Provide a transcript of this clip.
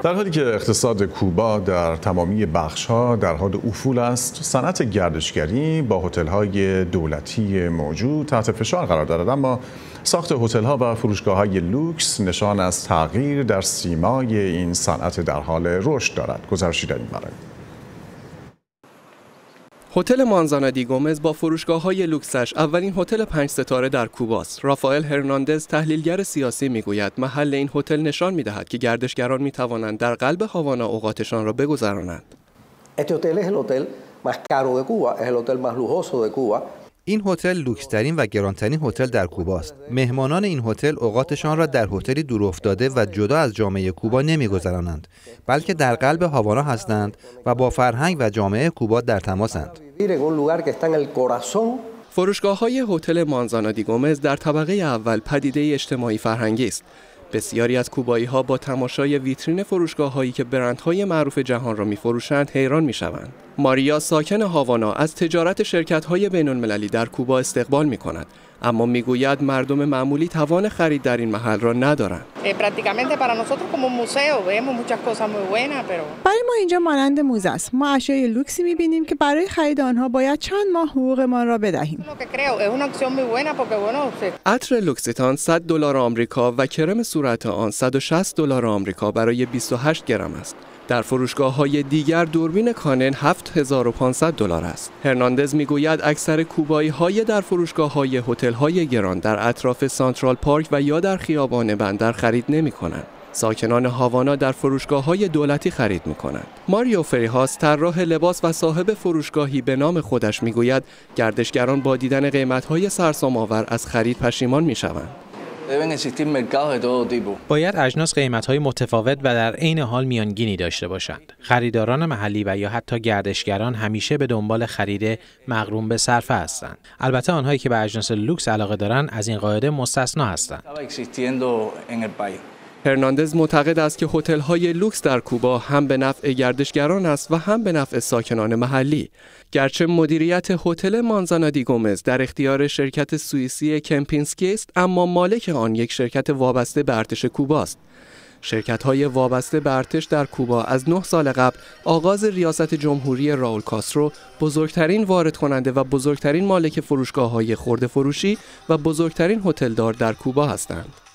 در حالی که اقتصاد کوبا در تمامی بخش‌ها در حال افول است، صنعت گردشگری با هتل‌های دولتی موجود تحت فشار قرار دارد، اما ساخت هتل‌ها و فروشگاه‌های لوکس نشان از تغییر در سیمای این صنعت در حال رشد دارد. گزارشی در این باره. هتل مانزانا دی گومز با فروشگاه‌های لوکسش اولین هتل 5 ستاره در کوباست. رافائل هرناندز تحلیلگر سیاسی میگوید محل این هتل نشان می‌دهد که گردشگران می‌توانند در قلب هاوانا اوقاتشان را بگذرانند. این هتل لوکس‌ترین و گرانترین هتل در کوباست. مهمانان این هتل اوقاتشان را در هتلی دورافتاده و جدا از جامعه کوبا نمی‌گذرانند، بلکه در قلب هاوانا هستند و با فرهنگ و جامعه کوبا در تماسند. فروشگاه‌های هتل مانزانا دی گومز در طبقه اول پدیده اجتماعی فرهنگی است. بسیاری از کوبایی‌ها با تماشای ویترین فروشگاه‌هایی که برندهای معروف جهان را می‌فروشند حیران می‌شوند. ماریا ساکن هاوانا از تجارت شرکت‌های بین‌المللی در کوبا استقبال می‌کند، اما می‌گوید مردم معمولی توان خرید در این محل را ندارند. برای ما اینجا مانند موزه است. ما اشیای لوکسی می‌بینیم که برای خرید آنها باید چند ماه حقوقمان را بدهیم. عطر لوکسیتان $100 آمریکا و کرم صورت آن $160 آمریکا برای 28 گرم است. در فروشگاه‌های دیگر دوربین کانن $7500 است. هرناندز میگوید اکثر کوبایی‌های در فروشگاه‌های هتل‌های گران در اطراف سانترال پارک و یا در خیابان بندر خرید نمی‌کنند. ساکنان هاوانا در فروشگاه‌های دولتی خرید می‌کنند. ماریو فریهاس طراح لباس و صاحب فروشگاهی به نام خودش میگوید گردشگران با دیدن قیمت‌های سرسام‌آور از خرید پشیمان می‌شوند. باید اجناس قیمت‌های متفاوت و در عین حال میانگینی داشته باشند. خریداران محلی و یا حتی گردشگران همیشه به دنبال خرید مغروم به صرفه هستند. البته آنهایی که به اجناس لوکس علاقه دارند از این قاعده مستثنا هستند. هرناندز معتقد است که هتل‌های لوکس در کوبا هم به نفع گردشگران است و هم به نفع ساکنان محلی. گرچه مدیریت هتل مانزانا دی گومز در اختیار شرکت سوئیسی کمپینسکی است، اما مالک آن یک شرکت وابسته به ارتش کوباست. شرکت‌های وابسته به ارتش در کوبا از 9 سال قبل آغاز ریاست جمهوری راول کاسترو بزرگترین وارد کننده و بزرگترین مالک فروشگاه‌های خرده فروشی و بزرگترین هتلدار در کوبا هستند.